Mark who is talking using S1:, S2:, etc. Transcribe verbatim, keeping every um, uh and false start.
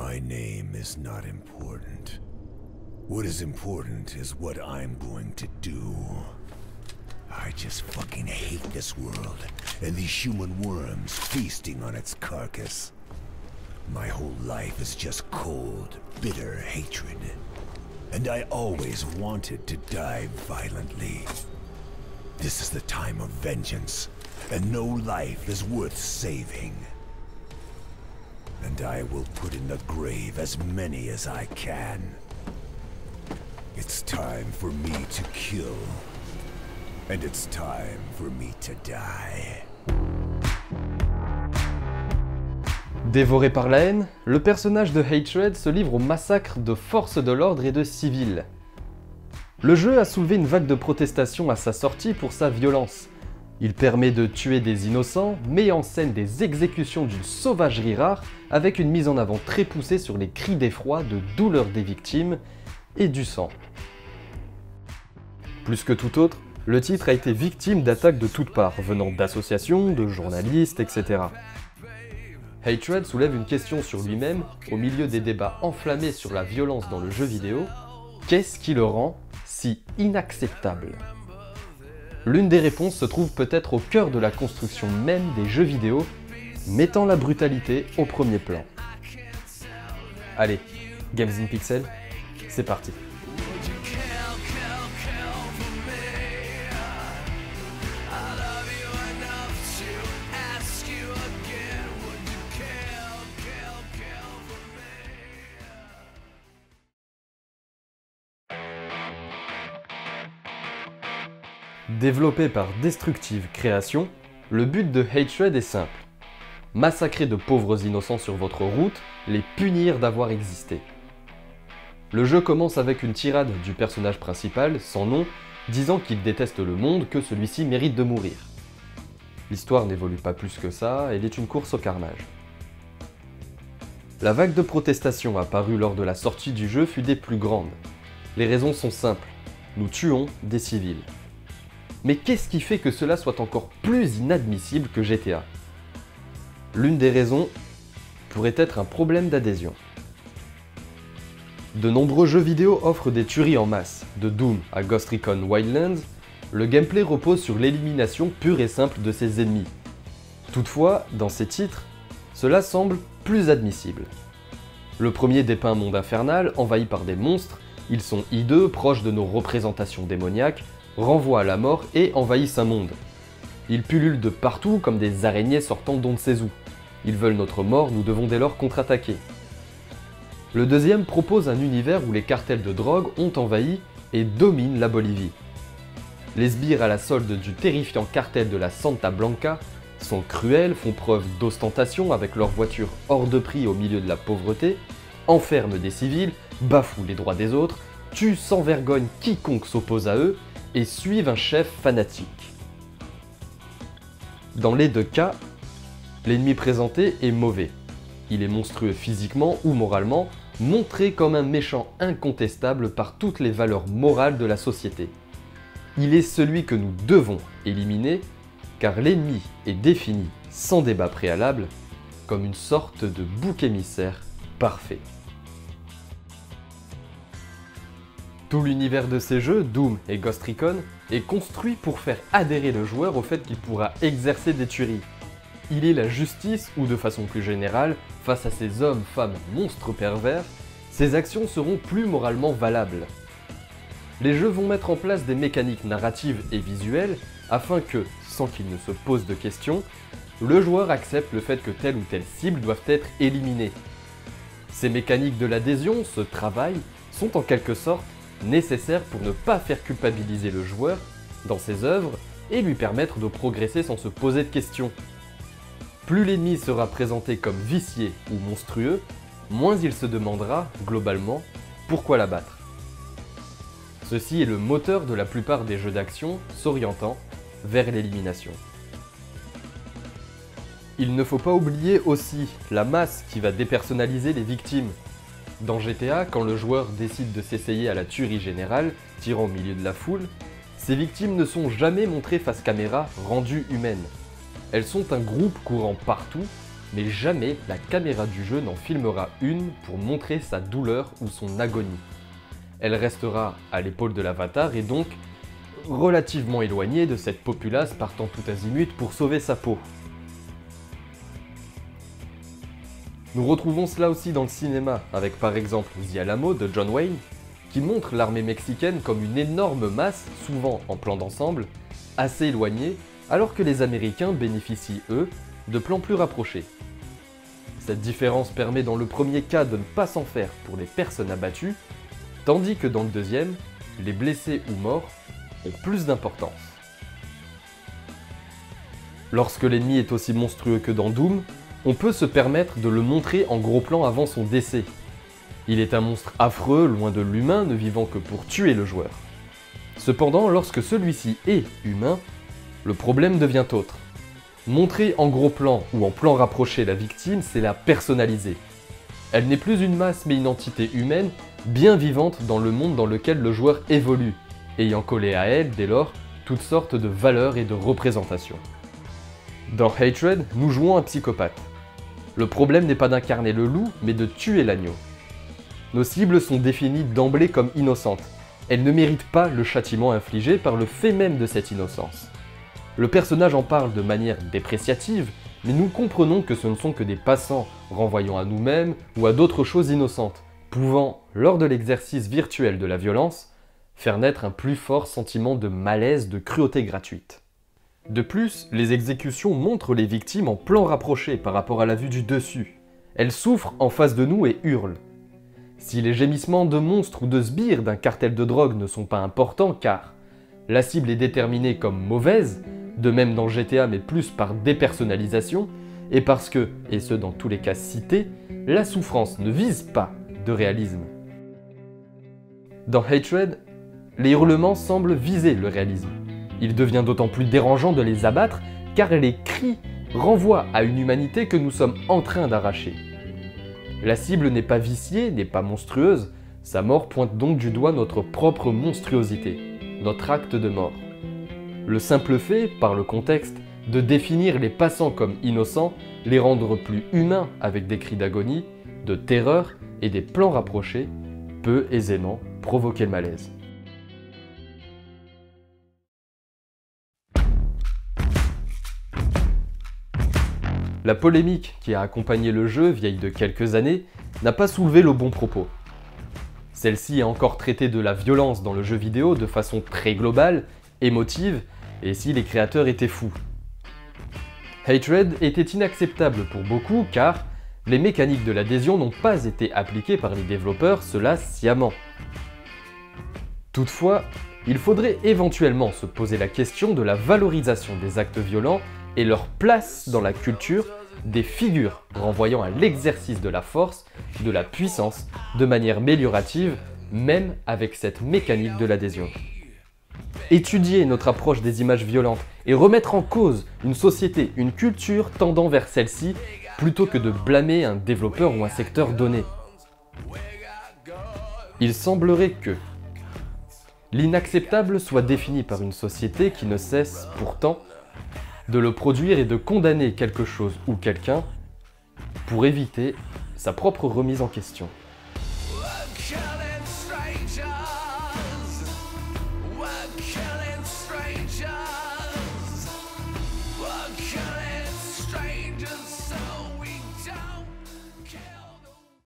S1: My name is not important. What is important is what I'm going to do. I just fucking hate this world and these human worms feasting on its carcass. My whole life is just cold, bitter hatred. And I always wanted to die violently. This is the time of vengeance, and no life is worth saving. And I will put in the grave as many as I can. It's time for me to kill. And it's time for me to die.
S2: Dévoré par la haine, le personnage de Hatred se livre au massacre de forces de l'ordre et de civils. Le jeu a soulevé une vague de protestation à sa sortie pour sa violence. Il permet de tuer des innocents, met en scène des exécutions d'une sauvagerie rare, avec une mise en avant très poussée sur les cris d'effroi, de douleur des victimes et du sang. Plus que tout autre, le titre a été victime d'attaques de toutes parts, venant d'associations, de journalistes, et cetera. Hatred soulève une question sur lui-même, au milieu des débats enflammés sur la violence dans le jeu vidéo. Qu'est-ce qui le rend si inacceptable? L'une des réponses se trouve peut-être au cœur de la construction même des jeux vidéo, mettant la brutalité au premier plan. Allez, Games in Pixel, c'est parti. Développé par Destructive Creation, le but de Hatred est simple. Massacrer de pauvres innocents sur votre route, les punir d'avoir existé. Le jeu commence avec une tirade du personnage principal, sans nom, disant qu'il déteste le monde, que celui-ci mérite de mourir. L'histoire n'évolue pas plus que ça, elle est une course au carnage. La vague de protestation apparue lors de la sortie du jeu fut des plus grandes. Les raisons sont simples, nous tuons des civils. Mais qu'est-ce qui fait que cela soit encore plus inadmissible que G T A? L'une des raisons pourrait être un problème d'adhésion. De nombreux jeux vidéo offrent des tueries en masse, de Doom à Ghost Recon Wildlands, le gameplay repose sur l'élimination pure et simple de ses ennemis. Toutefois, dans ces titres, cela semble plus admissible. Le premier dépeint un monde infernal, envahi par des monstres, ils sont hideux, proches de nos représentations démoniaques, renvoient à la mort et envahissent un monde. Ils pullulent de partout comme des araignées sortant d'on ne sait où. Ils veulent notre mort, nous devons dès lors contre-attaquer. Le deuxième propose un univers où les cartels de drogue ont envahi et dominent la Bolivie. Les sbires à la solde du terrifiant cartel de la Santa Blanca sont cruels, font preuve d'ostentation avec leurs voitures hors de prix au milieu de la pauvreté, enferment des civils, bafouent les droits des autres, tuent sans vergogne quiconque s'oppose à eux et suivent un chef fanatique. Dans les deux cas, l'ennemi présenté est mauvais. Il est monstrueux physiquement ou moralement, montré comme un méchant incontestable par toutes les valeurs morales de la société. Il est celui que nous devons éliminer, car l'ennemi est défini, sans débat préalable, comme une sorte de bouc émissaire parfait. Tout l'univers de ces jeux, Doom et Ghost Recon, est construit pour faire adhérer le joueur au fait qu'il pourra exercer des tueries. Il est la justice, ou de façon plus générale, face à ces hommes, femmes, monstres pervers, ses actions seront plus moralement valables. Les jeux vont mettre en place des mécaniques narratives et visuelles afin que, sans qu'il ne se pose de questions, le joueur accepte le fait que telle ou telle cible doivent être éliminées. Ces mécaniques de l'adhésion, ce travail, sont en quelque sorte nécessaires pour ne pas faire culpabiliser le joueur dans ses œuvres et lui permettre de progresser sans se poser de questions. Plus l'ennemi sera présenté comme vicié ou monstrueux, moins il se demandera, globalement, pourquoi l'abattre. Ceci est le moteur de la plupart des jeux d'action s'orientant vers l'élimination. Il ne faut pas oublier aussi la masse qui va dépersonnaliser les victimes. Dans G T A, quand le joueur décide de s'essayer à la tuerie générale, tirant au milieu de la foule, ces victimes ne sont jamais montrées face caméra, rendues humaines. Elles sont un groupe courant partout, mais jamais la caméra du jeu n'en filmera une pour montrer sa douleur ou son agonie. Elle restera à l'épaule de l'avatar et donc relativement éloignée de cette populace partant tout azimut pour sauver sa peau. Nous retrouvons cela aussi dans le cinéma, avec par exemple The Alamo de John Wayne, qui montre l'armée mexicaine comme une énorme masse, souvent en plan d'ensemble, assez éloignée, alors que les Américains bénéficient, eux, de plans plus rapprochés. Cette différence permet dans le premier cas de ne pas s'en faire pour les personnes abattues, tandis que dans le deuxième, les blessés ou morts ont plus d'importance. Lorsque l'ennemi est aussi monstrueux que dans Doom, on peut se permettre de le montrer en gros plan avant son décès. Il est un monstre affreux, loin de l'humain, ne vivant que pour tuer le joueur. Cependant, lorsque celui-ci est humain, le problème devient autre. Montrer en gros plan ou en plan rapproché la victime, c'est la personnaliser. Elle n'est plus une masse mais une entité humaine, bien vivante dans le monde dans lequel le joueur évolue, ayant collé à elle, dès lors, toutes sortes de valeurs et de représentations. Dans Hatred, nous jouons un psychopathe. Le problème n'est pas d'incarner le loup, mais de tuer l'agneau. Nos cibles sont définies d'emblée comme innocentes. Elles ne méritent pas le châtiment infligé par le fait même de cette innocence. Le personnage en parle de manière dépréciative, mais nous comprenons que ce ne sont que des passants renvoyant à nous-mêmes ou à d'autres choses innocentes, pouvant, lors de l'exercice virtuel de la violence, faire naître un plus fort sentiment de malaise, de cruauté gratuite. De plus, les exécutions montrent les victimes en plan rapproché par rapport à la vue du dessus. Elles souffrent en face de nous et hurlent. Si les gémissements de monstres ou de sbires d'un cartel de drogue ne sont pas importants car la cible est déterminée comme mauvaise, de même dans G T A mais plus par dépersonnalisation, et parce que, et ce dans tous les cas cités, la souffrance ne vise pas de réalisme. Dans Hatred, les hurlements semblent viser le réalisme. Il devient d'autant plus dérangeant de les abattre car les cris renvoient à une humanité que nous sommes en train d'arracher. La cible n'est pas viciée, n'est pas monstrueuse, sa mort pointe donc du doigt notre propre monstruosité, notre acte de mort. Le simple fait, par le contexte, de définir les passants comme innocents, les rendre plus humains avec des cris d'agonie, de terreur et des plans rapprochés, peut aisément provoquer le malaise. La polémique qui a accompagné le jeu, vieille de quelques années, n'a pas soulevé le bon propos. Celle-ci a encore traité de la violence dans le jeu vidéo de façon très globale, émotive, et si les créateurs étaient fous. Hatred était inacceptable pour beaucoup car les mécaniques de l'adhésion n'ont pas été appliquées par les développeurs, cela sciemment. Toutefois, il faudrait éventuellement se poser la question de la valorisation des actes violents et leur place dans la culture des figures renvoyant à l'exercice de la force, de la puissance, de manière améliorative, même avec cette mécanique de l'adhésion. Étudier notre approche des images violentes et remettre en cause une société, une culture tendant vers celle-ci, plutôt que de blâmer un développeur ou un secteur donné. Il semblerait que l'inacceptable soit défini par une société qui ne cesse pourtant de le produire et de condamner quelque chose ou quelqu'un pour éviter sa propre remise en question.